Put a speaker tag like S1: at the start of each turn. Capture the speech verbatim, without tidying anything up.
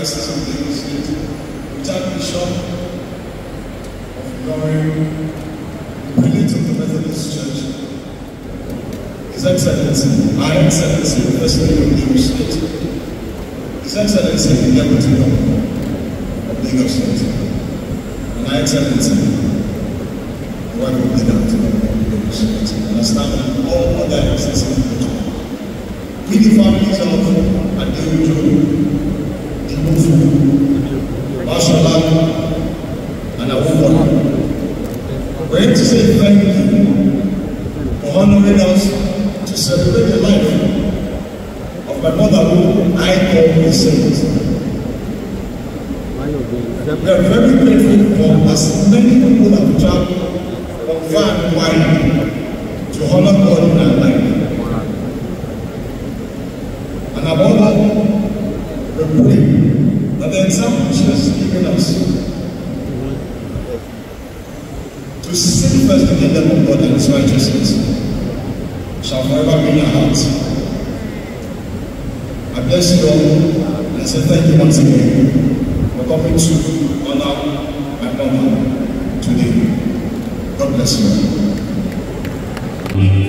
S1: Diocese of Lagos State, retired Bishop of Ilorin, Prelate of the Methodist Church, His Excellency, Our Excellency, the First Lady of Lagos State, His Excellency, the Deputy Governor of Lagos State, and Our Excellency, the wife of the Deputy Governor of Lagos State, and I stand on all other excellencies of the church. We the families of Adeojo, Ibufu, Mashallah, and Awuwa, we're here to say thank you for honoring us to celebrate the life of my mother, who I call a saint. We are very grateful for as many people have traveled from far and wide to honor God in our life. And above all, we pray that the example she has given us to seek first the kingdom of God and His righteousness shall forever be in our hearts. I bless you all and I say thank you once again for coming to honor my mama today. God bless you.